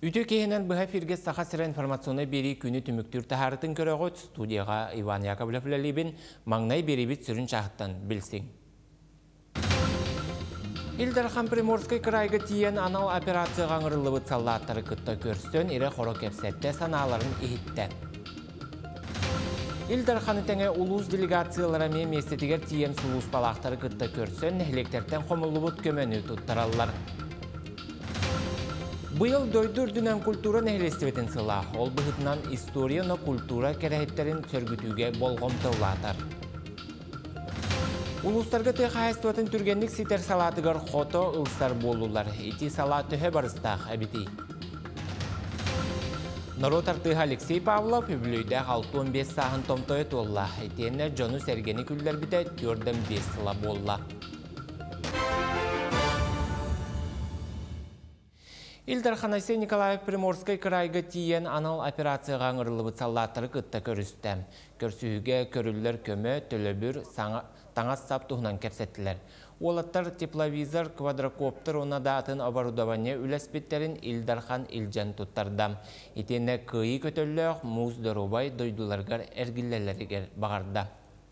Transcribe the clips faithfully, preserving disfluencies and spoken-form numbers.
Үтө кейінен бұға фирге сақа сыра информационы бері күні түміктір тахарытын көріғыт студияға Иван Яковлев ләлебін маңнай беребет сүрін чағыттан білсің. Илдархан Приморской крайғы тиен анал операцияға аңырылы бұтсаллаттары күтті көрістен ире қоро кепсетті саналарын ехітті. Илдарханы тәңе улуыз делегациялары мен местетігер тиен сұлуыз балақтары күтті көрістен әлектерден қомылы бұт көмені тұттаралар. Бұйыл дойдур дүнен культура нәхелестебетін сыла, ол бұғытынан история но культура кәрәхеттерін сөргітуге болғымтылатар. Улустарға түй қайыстуатын түргенлік ситер салатығар қото ұлыстар болулар, ити салатығы барыстақ әбіті. Народ артығы Алексей Павлов үбілейді алты он бес сағын томтойы толла, етенне жону сәргені күлдер біті төрден бес сыла болла. Илдархан Айсей Николаев Приморской крайғы тиен анал операцияға аңырылы бұтсаллаттары күтті көрісті. Көрсүйіге көрілілер көмі, төлөбір, таңас саптуғынан кәпсеттілер. Олаттар тепловизор, квадрокоптер, оны датын оборудование үләспеттерін Илдархан Илжан тұттардам. Етені күйі көтілліғ, муз дұрубай дойдуларғар әргілелерігер бағарда.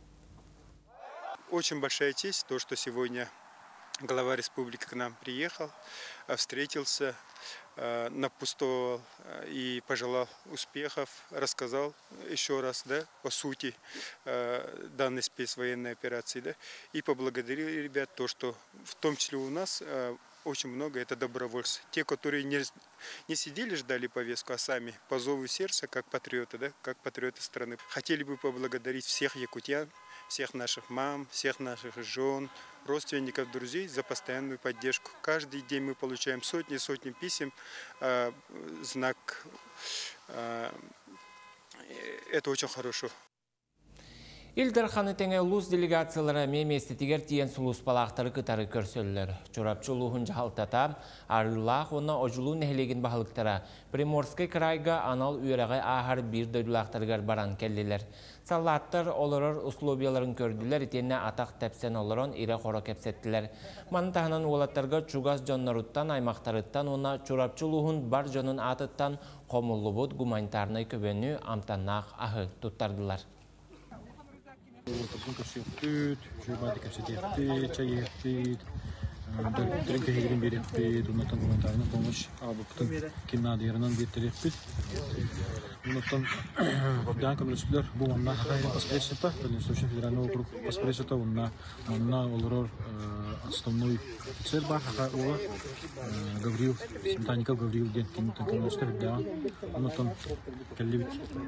Очень большая честь, то, что сегодня глава республики к нам приехал, встретился, напутствовал и пожелал успехов, рассказал еще раз, да, о сути данной спецвоенной операции, да, и поблагодарил ребят то, что в том числе у нас очень много это добровольцы. Те, которые не, не сидели, ждали повестку, а сами по зову сердца, как патриоты, да, как патриоты страны. Хотели бы поблагодарить всех якутян, всех наших мам, всех наших жен, родственников, друзей за постоянную поддержку. Каждый день мы получаем сотни сотни писем, э, знак. Э, это очень хорошо. Илдарханы тәңе ұлыс делегациялары меместетігер тиен сұлыс балақтары кытары көрсөлілер. Чорапчы ұлығын жағалтата, арылақ оны ожылу нәхелеген бағылықтара. Приморской крайға анал үйерағай ағар бір дөйділақтарғар баран кәлділер. Салаттар олырыр ұслобияларын көрділер, етенне атақ тәпсен олырын ире қора кәпсеттілер. Мантағынан олаттарға чугас жоннаруттан, аймақтарыттан, ona чорапчы ұлығын бар жонын атыттан қомылы бұд гуманитарнай көбені амтаннақ ағы тұттардылар. Олтапын көрсөттүт, жобады көрсөттүт, чай еттит, дренке хегерин береттит, оннан гуманитарный помощь абыптын киннадыярынан бертереппит. Оннан бян көмөлөсүлөр бу манна кайрын паспоресета, Дальневосточный федеральный округ паспоресета, онна манна олорор основной офицер бар, хака ола Гаврил, Сметанников Гаврил ден кинтен көмөлөстөр да. Оннан келлибит.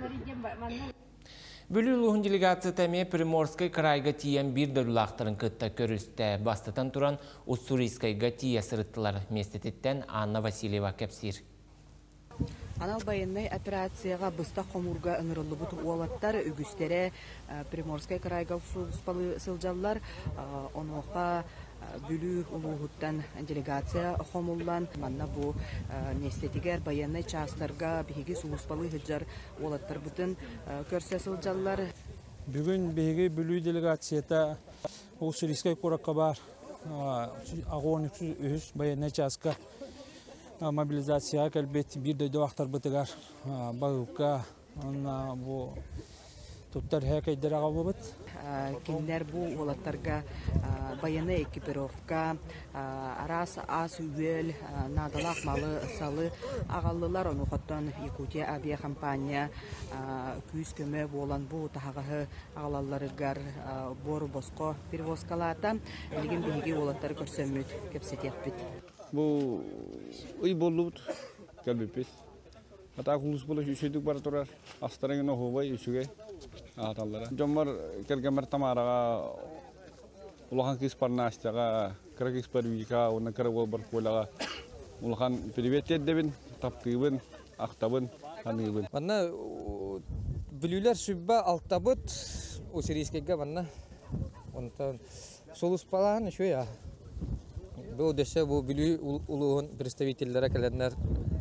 Бүлі ұлығын делегация тәме Приморской крайға тиен бір дөрілақтарын күтті көрісті. Бастатан тұран Уссурийскайға тие сырыттылар. Местететтен Анна Васильева кәпсир. Анал байыннай операцияға бұста қомурға ұңырылы бұт уалаттар үгістері Приморской крайға ұспалы сылжалар. Онуға бүлі ұлығыттан делегация қомуллан. Манна бұл местетігер байыннай частарға бейгі сұлыспалы ғыджар уалаттар бұтын көрсе сылжалар. Бүгін бейгі бүлі делегацията Уссурийскай қораққа бар ағуан үз байыннай частқа мобилизация кәлбет бір дөйді вақтар бұтығар бағыққа бұл тұттар әкейдер аға бұбыт. Кинлер бұл олаттарға баяны экипировка, арас ас үйел, надалақ малы салы ағалылар оны қоттан Якутия авиакомпания күйіз көмі болан бұл тағағы ағалаларығар бору босқо перевозкалата. Елген бейге олаттар көрсөммет кепсетек бит. Бұл үй болу бұд, кәлбеппес. Ата құлыс болу үшедік бар тұрар, астарыңын оғыбай үшіге ағаталары. Жомар кәргемер тамараға, ұлақан кеспарына астаға, кәрі кеспарвика, оны кәрі ол бар қойлаға, ұлақан привет еддебін, тапқыбын, ақтабын, қанығыбын. Манна бүлілер сүбба алтабыт, Уссурийскайға манна, солыс балағын үші я. Бұл дөсі бұл бүлі ұлығын представителлері кәлерінер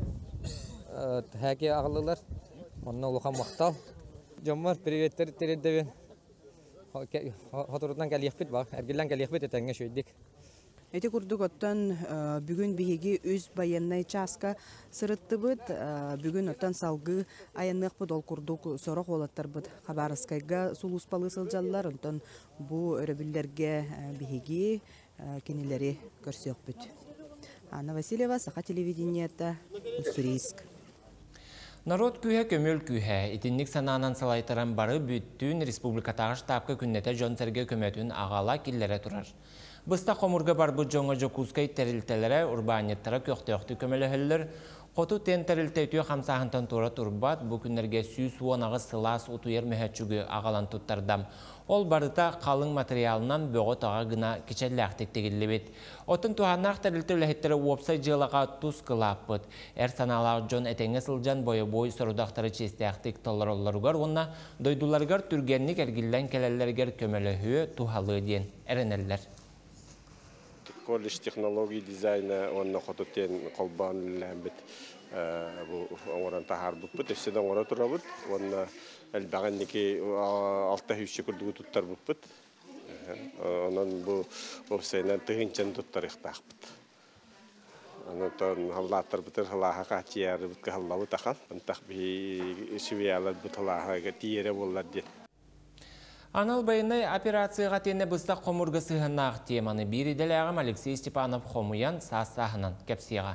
Хәке ағылылар, онна ұлыған мақтал. Жомар приветтер тереддебен. Хотырыдан кәлияқпет бар, әргелен кәлияқпет етәңе шөйдік. Эти курдук оттан бүгүн биһиги үз военный частка сырыттыбыт, бүгүн оттан салгы аяннык бут ол курдук сорок олаттарбыт Хабаровскайга сулуспалы сылжаллар, онтон бу өрөбүллерге биһиги кинилери көрсөкпүт. Анна Васильева, Саха телевидениета, Уссурийск. Народ күйе көмөл күйе, итинник сананан салайтаран бары бүттүн республикатағы штабка күннете жон серге көмөтүн ағала киллере турар. Бұста қомурга бар бұд жоңа жокускай тәрілтелері урбанеттара көқтеоқты көмөлі Қоту тен тәрілтейтіе қамсағынтан тура турбат, бұл күнерге сүйс уонағы сылас утуер мөхәтчүгі ағалан туттардам. Ол барыта қалың материалынан бөғі таға гына кечелләқтік тегілі бет. Отын туғаннақ тәрілті үләхеттері уопсай жылаға тұз қылаппыт. Әр саналағы жон әтеңе сылжан бойы-бой сұрудақтары честәқтік толаролларығар, онна дойдуларғар түргенник әргілден кәлелергер көмөлі хүйі тухалы ден әрінелер. Колледж технологии дизайна онна хототен колбан ләмбит бу оңоран тахар буппут эседен оңора турабыт онна элбагандики алта хүчче күрдүгү туттар буппут онан бу осенен тыгынчан туттар ихтахпыт анатон халлаттар бутер халаха качияр бут халлабы тахал антах би сивиялар бут халаха тиере боллар ди. Анал байынай операцияға тені бұста қомырғы сығынақ теманы бириделяғым Алексей Степанов Хомуян сас-сағынан кәпсияға.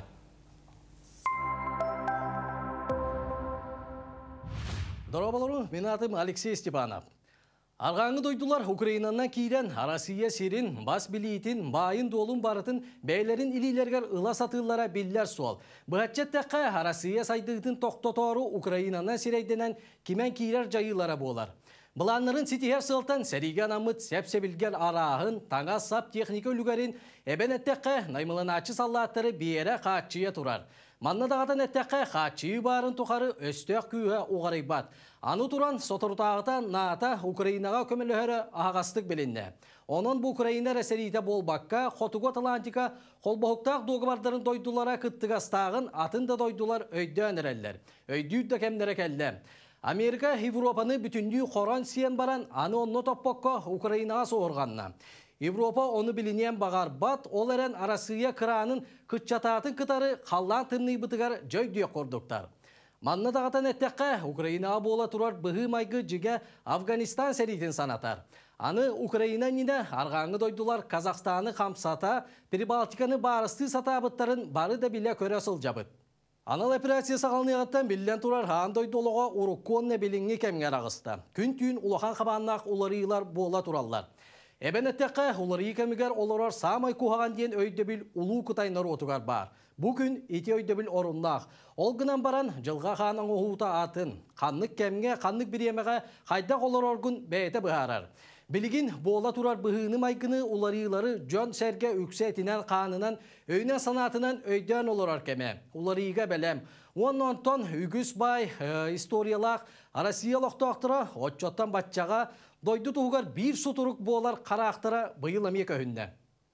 Дорабалару, мен атым Алексей Степанов. Арғаңы дойдулар Украинанан кейден Россия серин, бас билейтін, байын долын барытын, бәйлерін илилергер ыла сатылара биллер суал. Бұхатчеттәққа Россия сайдығытын тоқтотору Украинанан серейденен кемен кейлер жайылара болар. Бұланларын сетихер сылтан сәреген амыт сәпсебілген арағын, таңа сап техника үлгерін әбен әттәққа наймылын ачы саллаттары бейері қатшыя тұрар. Манна дағатан әттәққа қатшыйы барын тұқары өстөк күйе оғарай бат. Аны туран сотыртағыта наата Украинаға көміліғері ағастық білінді. Onun bu Ukrayna rəsəriydə bolbaqqa, Xotuqo Atlantika, Qolboğuqtaq doğubardарын doydulara kıttıqastağın atın da doydular öydön erəller. Öydüyd də kəmlərə kəllər. Amerika Avropanı bütünlüğü xoran siyen baran anı onu toppokko Ukraynağa soğurğanna. Avropa onu bilinen bağar bat, ol eren arasıya kıranın kıtçatatın kıtarı қаллан tımnıy bıtıgar jöydüye korduktar. Manna dağıtan etteqqa Ukraynağa bola turar bıhı maygı jige Afganistan seritin sanatar. Anı Ukrayna nine arğanı doydular Kazakstanı kamsata, Pribaltikanı barısты satabıtların barı da bile köre sılcabıt. Anal operasiya sağalnıyattan billen turar haan doyduluğa urukkonne bilingi kemger ağısta. Gün tüyün ulahan xabanlaq ularıylar bola turallar. Eben etteqqa ularıyı kemiger olurar samay kuhağan diyen öydebil ulu kutayları otugar bar. Bugün iti öydebil orunnaq. Olgınan baran jılga xanın oğuta atın. Qanlık kemge, qanlık bir yemeğe xaydaq olur orgun beyte bıharar. Biligin bola turar bıhını maygını ularıyları jön serge üksetinen kanınan öyne sanatından öyden olur keme. Ularıyga belem. Ondan ton ügüs bay istoriyalaq Arasiyalaq toqtıra otçottan batçağa doydu tuğgar bir suturuk bolar qaraqtıra bıyılamaya köyünde.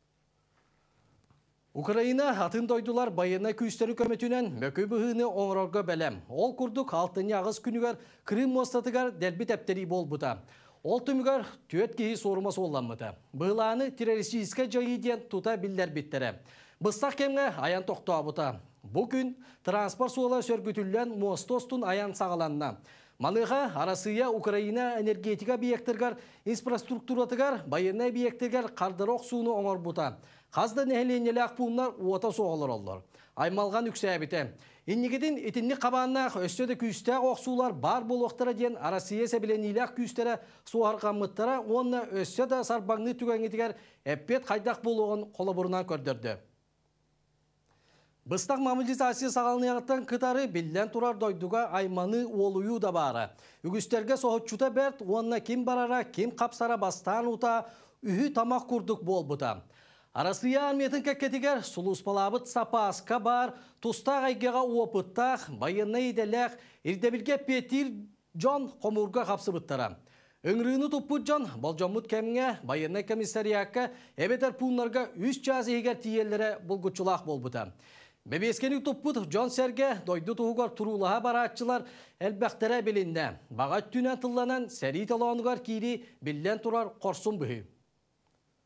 Ukrayna atın doydular bayına küsteri kömetünen mökü bıhını onrorga belem. Ol kurduk altın yağız günügar Krim mostatıgar delbi tepteri bol buda. Ol tümügar tüet kehi sorması olanmıdı. Bığlanı teröristiske jayı diyen tuta biller bittere. Bыстақ kemge ayan toqtu abuta. Bugün transport suala sörgütüllen mostostun ayan sağalanna. Malığa arasıya Ukrayna energetika biyektirgar, infrastrukturatıgar, bayırnay biyektirgar kardarok suunu oңor buta. Qazda neheleneli akpunlar uota soğalır olur. Aymalgan yüksebite. İnnigetin itinli qabanlaq östede küste oqsular bar boloqtara diyen Arasiya sebilenilaq küstere suarqamıttara onna östede sarbanlı tügengetigar eppet qaydaq boloğun qolaburuna kördürdü. Bыстaq mobilizasiya sağalnıyaqtan kıtarı billen turar doyduga aymanı oluyu da bara. Ügüsterge sohutçuta bert onna kim barara kim kapsara bastan uta ühü tamak kurduk bol buta. Arasıya almetin kekketiger suluspalabıt sapaska bar, tustaq aygağa uopıttaq, bayınna idelek, irdebilge petir John Komurga kapsı bıttara. Öngrüğünü tuppu John, bolcamut kemge, bayınna komisariyakka, ebeter punlarga üç cazihiger tiyellere bulguçulaq bol buta. Bebeskenik tupput John Serge doydu tuğugar turulaha baratçılar elbektere bilinde. Bağat tünen tıllanan seri talanıgar kiri billen turar korsun bühü.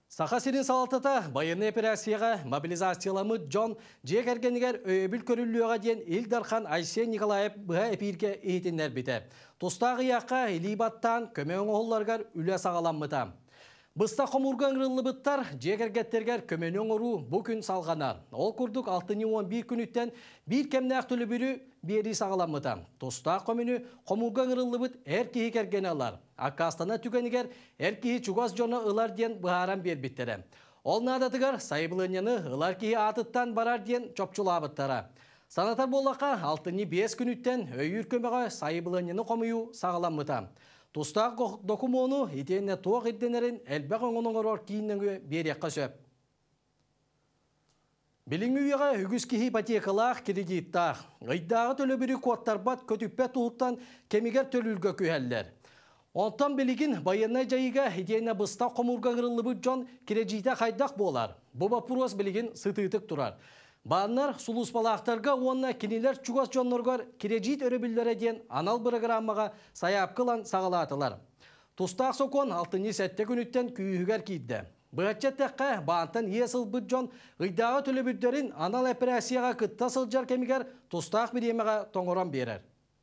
Саха сирин салатата байыны операцияға мобилизацияламы Джон жекергенігер өйбіл көрілуіға ден Илдархан Айсен Николаев бұға эпирге ейтіндер біті. Тостағы яққа илибаттан көмең оғыларғар үлі сағаламмыта. Бұста қомурған ғырылы бұттар жекергеттергер көменің ұру бұл күн салғанар. Ол күрдік алтын он бір күн үттен бір кемнәқ түлі бүрі бері сағаламыта. Тоста қомені қомурған ғырылы бұт әр кейі керген алар. Акастана түгенігер әр кейі чугас жоны ұлар ден бұхаран бер біттері. Ол надатығар сайбылынияны ұлар кейі атыттан барар ден чопчулабыттара. Санатар болаққа алтын бес күн үттен өйір көмеға сайбылынияны қомыю сағаламыта. Тустақ докумону итенне тоқ ирденерин әлбәқ оңының орор кейінніңі берекқа сөп. Біліңмүйеға үгіз кейі ипотекалақ кредиттақ. Ғайдағы төлі бірі куаттарбат көтіппе тұғыттан кемігер төлілгі күйәлілер. Онтан білігін байынай жайыға итенне бұста қомырға ғырылы бұд жон кредита қайдақ болар. Бұба пұрос білігін сытытық тұрар. Бағынар сұлыс балақтарға онына кенелер чугас жонларғар кережит өребілдері ден анал программаға саяпқылан сағалатылар. Тустақ сокон алтыны сәтті күніттен күйігер кейді. Бұғатчаттаққа бағынтан есіл бұд жон ғыйдағы төлі бүддерін анал операцияға күтта сылжар кемігер тустақ бір емеға тоңыран берер.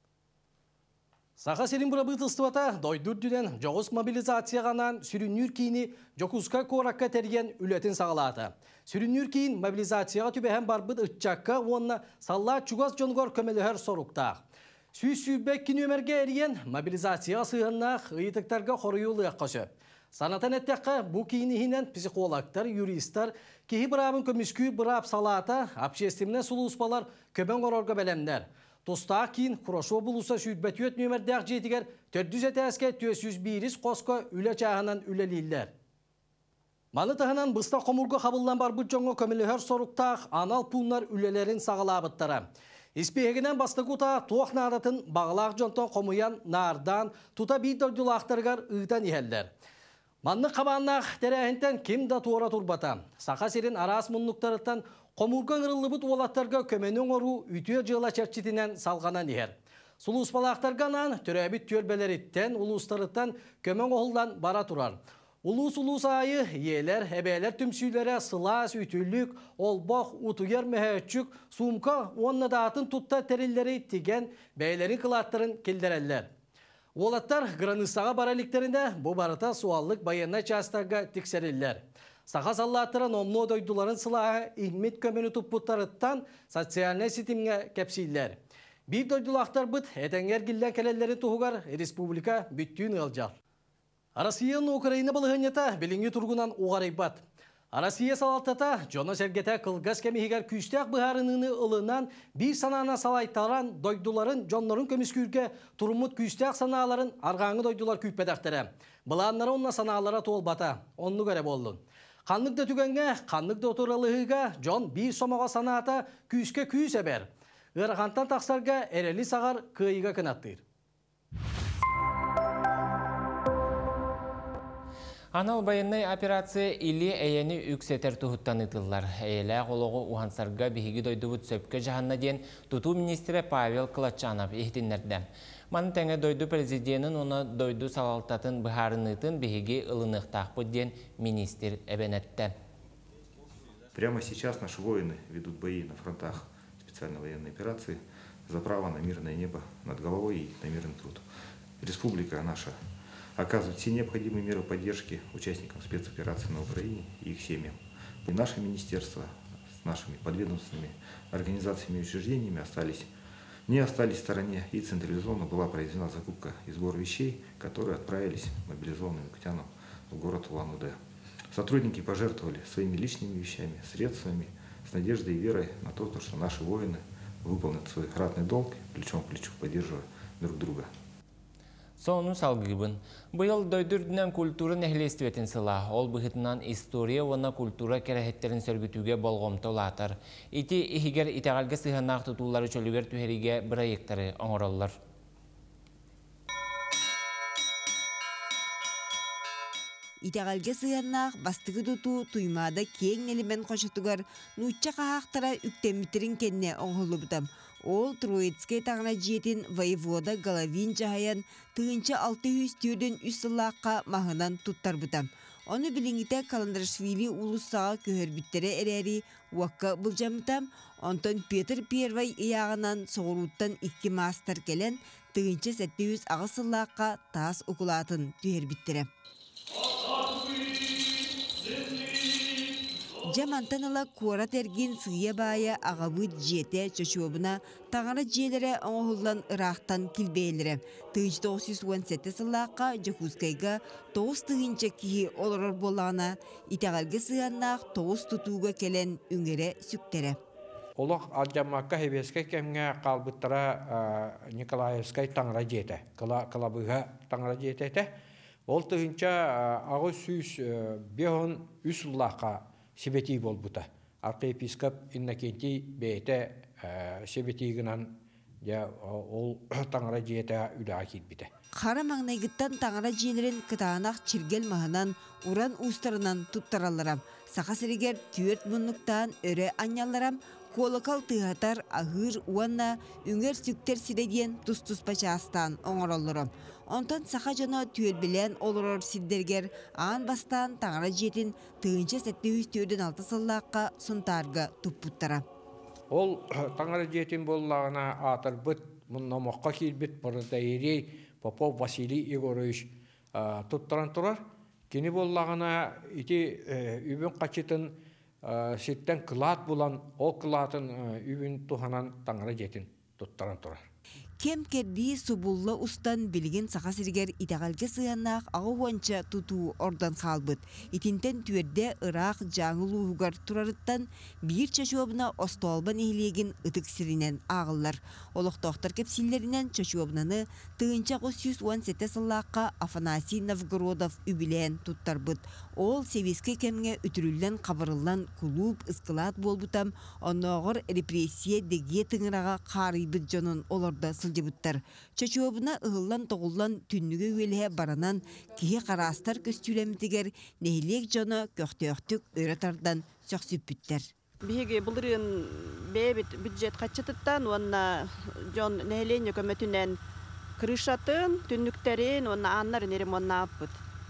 Саха сирин бұра бұтыстывата дойдур дүнен жоғыз мобилизацияғанан сүріннүр кейіні жокузка коракка терген үлетін сағалаты. Сүріннүр кейін мобилизацияға түбәхен бар бұд ұтчаққа онына салла чугас жонгор көмелігер соруқтақ. Сүй-сүйбек кін өмерге әрген мобилизацияға сығыннақ ұйытықтарға қорыюлы әққа сөп. Санатан әттәққа бұ кейінігінен психологтар, юристар, кейі бұрабын көміскүй бұрап салата, общественне сұлы ұспалар көбен қорорға бәлемдер. Тостақ кейін Құрошо бұлыса сүйдбәтіет нөмірдәқ жетігер төрт жүз әтәске төрт жүз біріс қосқа үлі чағынан үлелейлер. Маны тағынан бұста қомырға қабылдан бар бұд жоңға көмілігер соруқтақ анал пұнлар үлелерін сағалабыттара. Испегінен басты құта тоқ нарадатын бағылақ жонтан қомыян нардан тұта бей дөрділақтарғар ұйтан ехелдер. Манны қабаннақ тәрәхінтен кем да туара турбата. Сақа серін арас мұнлықтарыттан Қомурған ғырылы бұд олаттарға көменің ору үйтіе жыла чәрчетінен салғанан ехер. Сұлы ұспалақтарғанан түрәбіт төлбелеріттен, ұлыстарыттан көмен оғылдан бара тұрар. Улус-улус айы, елер, әбәлер түмсүйлері сылас, үйтілік, олбақ, ұтығер мәхәтчік, сумка, онны датын тұтта тәрелері теген бәйлерін қылаттырын келдерелер. Олаттар Граныстаға бараліктерінде бұл барыта суаллық байына частарға тексерелер. Саха саллаттыран омно дойдуларын сылағы игмет көмені тұппыттарыттан социальный сетімге кәпсейлер. Bir дойдулақтар бұд әтәңер келден кәлелерін тұғығар республика бүттүйін ғалжар. Арасияның Украина балығынета біліңі тұрғынан оғарайбат. Арасия салалтата Джона Сергета қылғас кәмегер күштәк бұғарыныңы ұлынан бір санана салайтаран дойдуларын жонларын көміскүрге тұрымыт күштәк саналарын арғаңы дойдулар күйппедақтары. Бұланлары онна саналара толбата, онны көре болдың. Қанлықта түгенге, қанлықта отыралығыға жон бір сомаға саната күйіске күйіс әбер. Ғырғантан тақсарға әрелі сағар күйіға кінаттыр. Анал байыннай операция или әйені үксетер тұхыттан ұтылар. Әйелі қолығы ұғансарға бейгі дойдывыт сөпкі жағанна ден тұту министрі Павел Клатчанов ехтінлерді. Маны тәңе дойду президентін оны дойду салалтатын бұхарынытын бейгі ылынықтақ бұдден министр әбенетті. Прямо сейчас наши воины ведут бои на фронтах специальной военной операции за право на мирное небо над головой и на мирный труд. Республика наша оказывает все необходимые меры поддержки участникам спецоперации на Украине и их семьям. И наше министерство с нашими подведомственными организациями и учреждениями остались, не остались в стороне, и централизованно была произведена закупка и сбор вещей, которые отправились мобилизованным якутянам в город Улан-Удэ. Сотрудники пожертвовали своими личными вещами, средствами, с надеждой и верой на то, что наши воины выполнят свой ратный долг, плечом к плечу поддерживая друг друга. Сону салгыбын. Бұйыл дойдырдынан культура нәхілестіветін сыла. Ол бұғытынан история оны культура кәрәхеттерін сөргітуге болғымты олатыр. Ити ихигер итағалға сығанақ тұтулары чөлігер түхериге бірайектары оңыралылар. Итағалға сығанақ бастығы тұту туймада кең елімен қошытығар нұтча қағақтара үктемітерін кенне оңғылы бұдам. Ол Троицкай тағына жетін воевода Головин жағаян тығынча алты жүз түйден үсілаққа мағынан тұттар бұдам. Onu bilingite Kalandarashvili ulusağa köhörbüttere ereri uakka bulcamıtam, ondan Peter Первай iyağынан soğuruttan iki master gelen tığınca setti yüz ağısıllaqqa taas okulatın tüherbüttere. Jamantanala kuara tergin sığıya baya ağabıt jete çöşüobuna tağara jelere oğullan ıraqtan kilbeylere. Tığınç dokuz yüz on yedi sılaqqa Jakuzkayga toğuz tığınca kihi olurur bolağına itagalga sığannaq toğuz tutuğga kelen üngere süktere. Олох алжамакка хебескай кемге қалбыттара Николаевскай таңра жете. Калабыға таңра жетете. Ол тыгынча ағы сүйс беон үсуллаққа себети болбута. Архиепископ Иннокентий бейте себетигінан ол таңра жете үлі бите. Қара маңнайгыттан таңра желерін кытағанақ чиргел мағынан уран ұстарынан тұттараларам. Сақа сірігер түйерт мұнлықтан өрі аняларам. Колокал тыгатар агыр уанна үңер сүктер сиреден тус-тус пачастан оңороллором. Онтан саха жана түйелбілен олорор сиддергер аан бастан таңара жетін тыгынча сәтті үстеуден алты сыллаққа сұнтарга тұппуттара. Ол таңара жетін боллағына атыр бұт, мұнна моққа келбет бұрыда ерей Попов Василий Егорович тұттаран тұрар. Кені боллағына ити үбін қачетін Сеттен кылат булан, ол кылатын үйін туханан таңара жетін тұттаран тұрар. Кем керди субулла устан билген сақа сиргер итағалге сыяннақ ағы уанча туту ордан қалбыт. Итинтен түрде Ирақ жаңыл уғығар тұрарыттан бір чашуабына остуалбан ehilegen ытык сиринен ағылар. Олықтоқтар кепсиллерінен чашуабнаны тыынча қос жүз он жеті сыллаққа Афанасий Новгородов үбілен туттарбыт. Ол севеске кемге үтірілден қабырылдан клуб ысқылат болбутам, онноғыр репрессия деге тыңыраға қарибыт жонын оларда сылжыбыттар. Чачуабына ығылан тоғылан түннігі өліге баранан кеге қарастар көстүлемдігер нехилек жоны көқтеөқтік өретардан сөксүппіттер. Биһиги былырын бэбит бюджет качытыттан онна жон нехилен өкөмөтүнен крышатын, түннүктерин, онна аннарын ремонтнаппыт.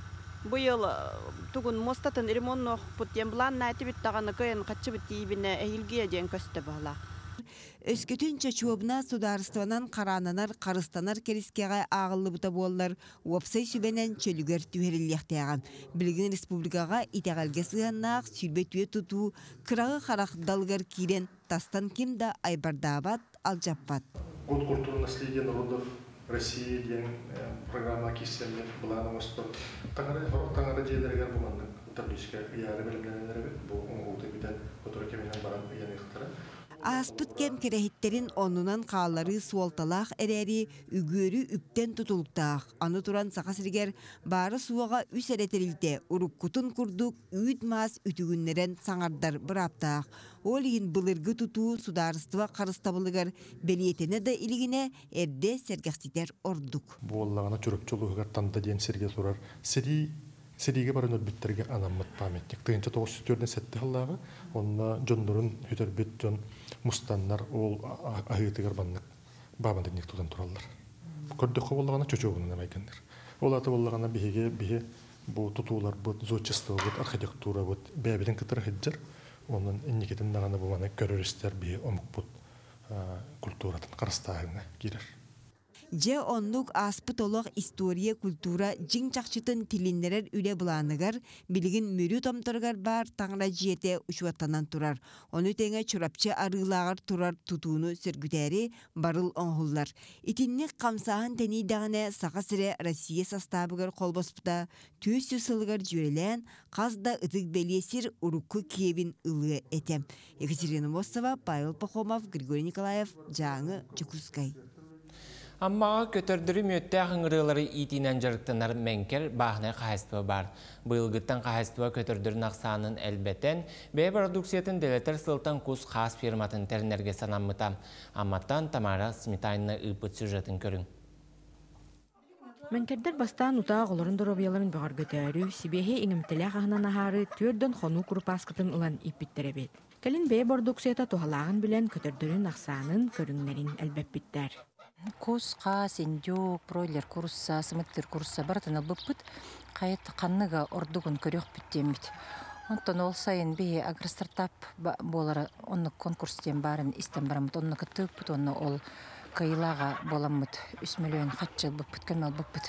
Быйыл тугун мостатын ремонтноппыт емблан найтыбыт таганы кыйын качыбыт тийбине эхилге ден көстө бала. Өскөтүн чачуабына сударстванан карананар карыстанар керискеға ағылы бұта боллар уапсай сүбенен чөлігер түйеріліқтеған. Білген республикаға итағалге сығаннақ сүрбетуе тұту қырағы қарақ далгар кирен тастан кемді айбардабат алжаппат. Год культуры наследия народов России ден программа киселер была на восток. Таңара жерлергер бұландық. Табличка яры білімленелері бұл оңғылды бітен который кеменен баран янықтары. Аспыт кем керехиттерин онунан қалары суалталақ әрәри үгөрі үптен тұтылықтақ. Аны туран сақасыргер бары суаға үс әретерілді. Уруккутын күрдік үйт мас үтігінлерін саңардар бұраптақ. Ол ең бұлырғы тұту сударыстыва қарыстабылығар белиетіне де илігіне әрде сәргәстетер ордық. Боллағына түріпчілуғығар танда ден серге тұрар. Сери Сериге барын өрбіттерге анаммыт памятник. Тыгынча тоғыз жүз төртте сәтті халлағы, онна жонларын хүтербет жон мұстаннар ол ағытығар баннық бабандырнек тудан тұралар. Көрдіқі болағана чөчөғынан әмәйкендер. Ол аты болағана бейге бейге бұл тұтулар бұд, зодчество бұд, архитектура бұд, бәбеден кітір хеджер, оның иннекетін нағана бұманы көрірістер бейге омық бұд культуратын қарыстағына келер. Же онлук аспыт олық история, культура, жин чақчытын тилиннерер үле бұланығар, білігін мүрі томторгар бар таңра жиете ұшуаттанан тұрар. Оны теңе чурапчы арылағар тұрар тұтуыны сөргүтәрі барыл оңғылар. Итиннік қамсағын тәні дағыне сақа сірі Россия састабығыр қолбоспыда төсі сылығар жүрелен қазда ұтық белесір ұрыққы киебін ұлығы етем. Екатерина Мосова, Павел Пахомов, Григорий Николаев, Жаңы Чукускай. Аммаға көтөрдірі мөтті ағыңырылары итинен жарықтанар мәнкер бағына қағыстығы бар. Бұйылғыттан қағыстығы көтөрдірін ақсанын әлбәтен, бәй продукциятын дәлетер сылтан құс қас фирматын тәрінерге санамыта. Амматтан Тамара Сметайны ұйпыт сюжетін көрің. Мәнкердер бастан ұтақ оларын дұрабияларын бағар көтәрі, сибеге иңімтілі ағынан ағары түрден қону күрпаскытын ұлан иппеттері бет. Кәлін бәй продукцията тоғалағын білен көтөрдірін ақсанын көріңлерін әлбәп біттер. Кус, қас, индюк, бройлер курса, сымыттыр курса бартын албыппыт, қайет қанныға ордуғын көрек бүттембіт. Онтон ол сайын бейі агростартап болары онны конкурстен барын истен барамыт, онны кыттыппыт, онны ол кайылаға боламыт, үс миллион қатчыл бұппыт, кәмел бұппыт.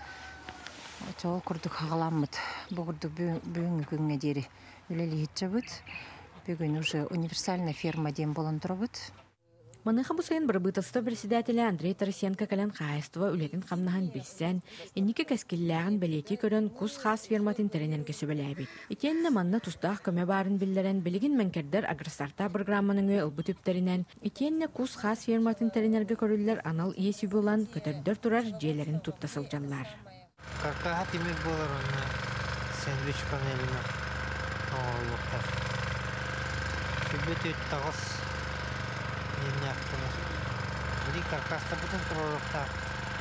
Ол күрдік ағаламыт, бұғырды бүгінгі күнге дері үлелі хитчабыт, бүгін уже универсальный ферма дем болан тұрабыт. Маныха бусайын барбытасты председателі Андрей Тарасенко кәлін қайыстыва үлетін қамнахан білсен, енеке кәскелләғын бәлеті көрін күз қас ферматын тәренен кесі бәләбет. Итенні манна тұстақ көмі барын білдерен білігін мәнкердер агростарта программаның өлбі түптерінен, итенні күз қас ферматын тәренерге көрілер анал иесі болан көтердер тұрар жейлерін тұттасыл жанлар. Какаға темек болар онна сэндвич панеліна оғылықтар. Шүбет өттіғыз ені ақтылар. Бір каркаста бұтын тұрорықтар.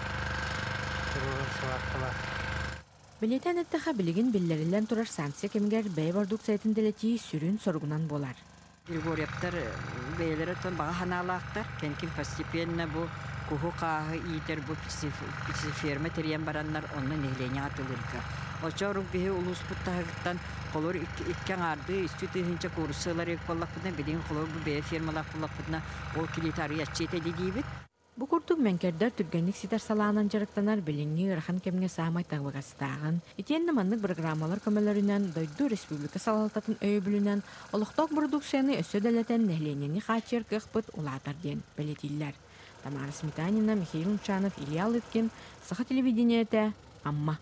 Тұрорын сұлаттылар. Білетен әттіға білігін білдерілен тұрар санкция кемгер бәй бардук сайтын дәлеті сүрін соргунан болар. Илгоряптар бәйлері тон баға ханалақтар. Кенкин постепенно бұл Куху қағы иетер бұл ферма терен бараннар онны нехлене атылырға. Очаурук бейі улус бұттағыттан қолыр иккен арды үстүті хинча курсылар ек болақпыдна, беден қолыр бұл бейі фермалақ болақпыдна ол килитары ятчет әді дейбіт. Бұ күрдік мәнкердер түргенлік ситар салағынан жарықтанар біліңі ұрхан кемге сағамай таңвағастағын. Итенні маннық программалар көмелерінен, Дойду Республика салалтатын өй білінен, олықтақ продукцияны өсі дәлетен нехленені қачер кықпыт улатар ден білетілер. Тамара Сметанина, Михаил Унчанов, Илья Лыткин, Саха телевидениеті, Амма.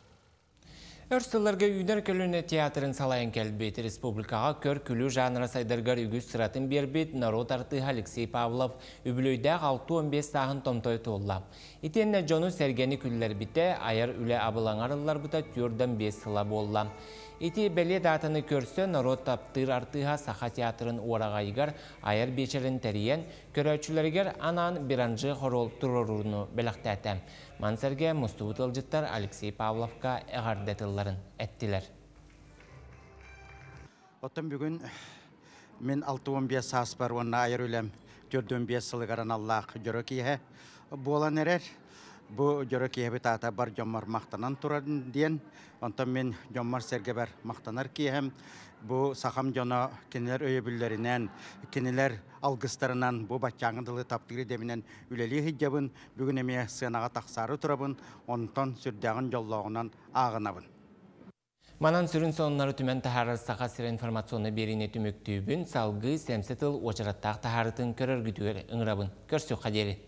Өрсілерге үйдер көліне театрын салайын кәлбейті республикаға көр күлі жанра сайдарғар үгіз сұратын бербейт народ артыға Алексей Павлов үбілөйдәқ алты он бес сағын томтой тоғыла. Итенне жону сәргені күллер біте, айар үлі абылаңарылар бұта түрден бес сыла болла. Ити бәле датыны көрсі народ таптыр артыға Саха театрын орағайгар айар бечерін тәріен көрәчілергер анан биранжы хорол тұроруыны бәліқтәті. Мансерге мұстуыт ылжыттар Алексей Павловка әғардетілларын әттілер. Оттан бүгін мен алты он бес саас бар, онна айыр өлем төрт он бес сылығаран Аллах жүрі кейе болан әрер. Бұл жүрі кейе ата бар жомар мақтанан тұрарын дейін. Онтан мен жомар сәрге бар мақтанар кейем. Бұл сақам жоны кенелер өйебілерінен, кенелер алғыстарынан, бұл батчаңындылы таптыры демінен үлелі хиджабын, бүгін еме сынаға тақсары тұрабын, онтан сүрдәғын жоллауынан ағынабын. Манан сүрін сонлары түмен тахары сақа сірі информационны беріне түміктүйбін, салғы сәмсетіл очараттақ тахарытын көріргітуер ұңырабын. Көрсі қадері.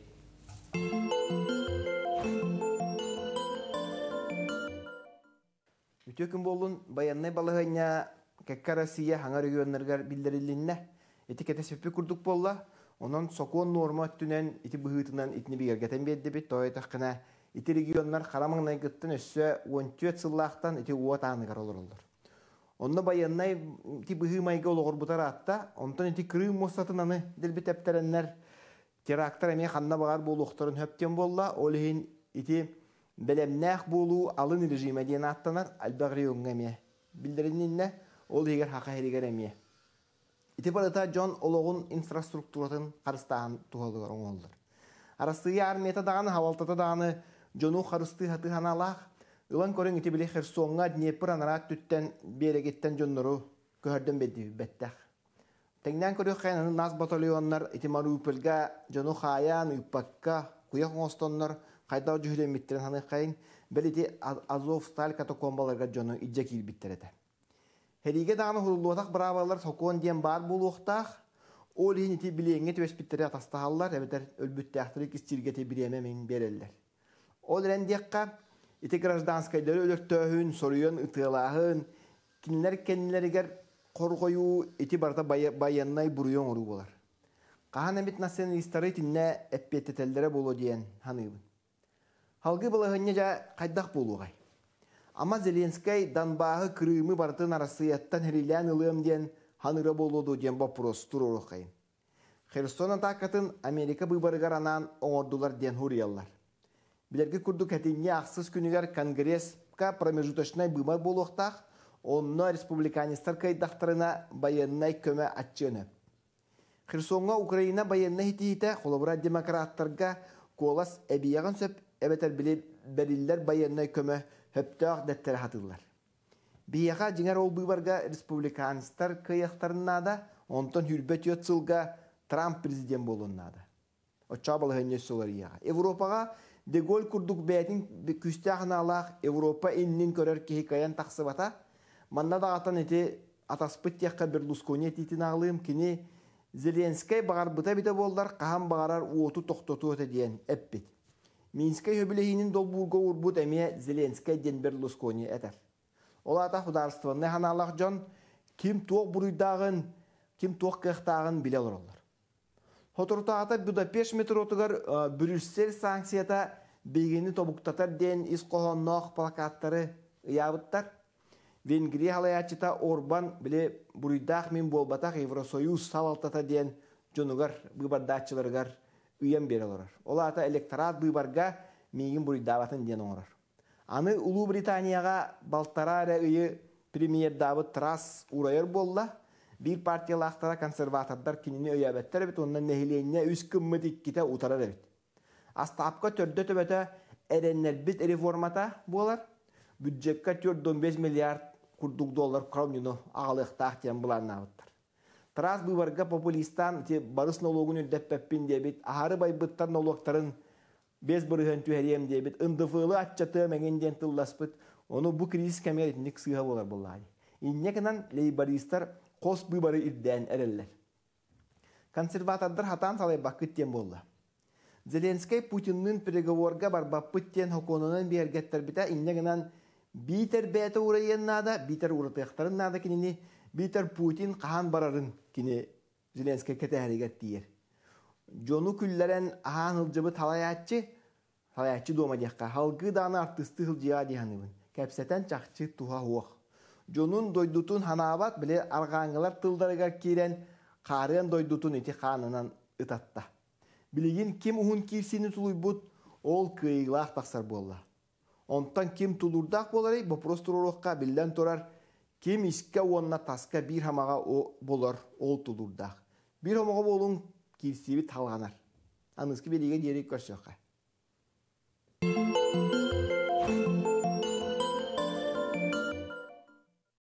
Үтөкін болын баяннай балығыня кәкка Россия хаңар үйөннергер білдірілінне етикеті сөппі күрдік болла, онын соқуын норма түнен ити бұғытынан итini бігергетен бедді бет тойытаққына ити регионнар қарамаңнай гыттын өссі он төрт сыллақтан ити уат анығар олар олар. Онны баяннай ити бұғы майға олығыр бұтар атта, онтан ити Крым мостатын аны ділбі тәптереннер терактар әме қанна бағар болуқтарын хөптен болла, олығын ити Белемнәқ болу алын режиме дейін аттанар, әлбәғри өңі әме. Білдірінінне ол егер хақа әрігер әме. Ити барыта жон олығын инфраструктуратын қарыстағын туғалығыр оңылдыр. Арастығы армета дағаны, хавалтата дағаны жону қарысты хаты ханалақ, ұлан көрін ити білі Херсонға Днепр анарат түттен берегеттен жонлары көрден бәді бәттәқ. Тәңнен көрі қайнаны наз батальонлар ити Мариупольға, жону Хаян, Үппакка, Куяқ оңыстонлар Қайдау жүхілен біттерін ханы қайын, бәліде Азов-Сталь катакомбаларға жоны иджа кейл біттереді. Хәриге дағаны хұлылуатақ бұрабалар соқуын ден бар болуқтақ, ол ең еті білеңе төс біттері атастағалар, әбетер өлбітті ақтыры кестіргеті біреме мен берелер. Ол рәндеққа еті гражданскайлары өліктөхін, соруын, ұтылағын, кенілер кенілергер қорғойу еті барда баяннай бұруын ұру болар. Қаған әмет националистары тінне әппеттетелдері болу дейін ханығын. Халгы балығынне жа қайдақ болуғай. Ама Зеленскай Донбағы Крымы бартын арасыяттан херилән ылым ден ханыра болуду ден вопрос тұруру қайын. Херсон атақатын Америка бұйбарығар анан оңордулар ден хуриялар. Білерге күрді кәтінне ақсыз күнігер Конгресска промежуточнай бұймар болуқтақ, онына республиканистар кайдақтарына баяннай көмі атчыны. Херсонға Украина баянна хити-хиті қолабыра демократтарға Kolas ebiyagan söp ebeter bile beriller bayanay köme höptöğ dettere hatırlar. Biyaga jinger ol buybarga respublikanistar kıyaktarınada ondan hürbet yotsılga Trump prezident bolunada. O çabalı henne solar ya. Avrupa'ga de gol kurduk betin küstahna Allah Avrupa innin körer ki hikayen taksıbata. Manna da atan eti ataspıt yakka Berlusconi etitin ağlıyım kini Zelenskay bağır bıta bita bollar kaham bağırar uotu toktotu öte diyen eppit. Minskay höbülehinin dolburga urbut emiye Zelenskay den Berlusconi eter. Ola da hudarstvanne hanalak John kim tuğ buruydağın kim tuğ kıhtağın bile olurlar. Hotortaata Budapest metrotugar Brüssel sanksiyata begini tobuktatar den iskohonnoq plakatları ıyabıttar. Vengriya halayatçıta Orban bile buruydağ min bolbatak Evrosoyuz savaltata den jonugar bıbardaççılargar üyen beri olurar. Ola da elektorat bıbarga migin buruydağatın den onurar. Anı Ulu Britaniyaga baltarara ıyı Premier David Truss urayır bolla. Bir partiyalı aktara konservatörler kinini öyabetler bit ondan nehileyine üst kımmı dikkite utarar evet. Astapka törde töbete erenler bit reformata bolar. Bütçekka tört on beş milyar kurduk dolar kravnyonu ağalık tahtiyan bulanına avıttar. Truss bu varga populistan iti barış nologun öddeppepin diye bit aharı baybıttar nologların bez bırıhın tüheriyem diye bit ındıfılı atçatı mengenden tıllaspıt onu bu kriz kemer etnik sığha bolar bollay. İnnekanan leybaristlar kos bıbarı irden ereller. Konservatörler hatan salay bakıt diyen bolla. Zelenskay Putin'nin pregovorga barbapıt diyen hokonunun bir ergetler bita innekanan biter bete uğrayan nada, biter uğratayaktarın nada kinini, biter Putin kahan bararın kini Zelenskay kete harigat diyer. Jonu külleren ahan hılcabıt halayatçı, halayatçı doğma diyakka, halgı dağına artısты hılcıya diyanıbın. Kepseten çakçı tuha huaq. Jonun doydutun hanabat bile argağıngalar tıldarıgar kiren, karıyan doydutun iti kanınan ıtatta. Biligin kim uhun kirsini tuluybut, ol kıyıglaq taksar bolla. Ondan kim tulurdaq bolary, bu prostororoqqa bilden torar, kim iske onna taska bir hamaga o bolar, ol tulurdaq. Bir hamaga bolun kirsibi talganar. Anıski belige diyerek körsöqqa.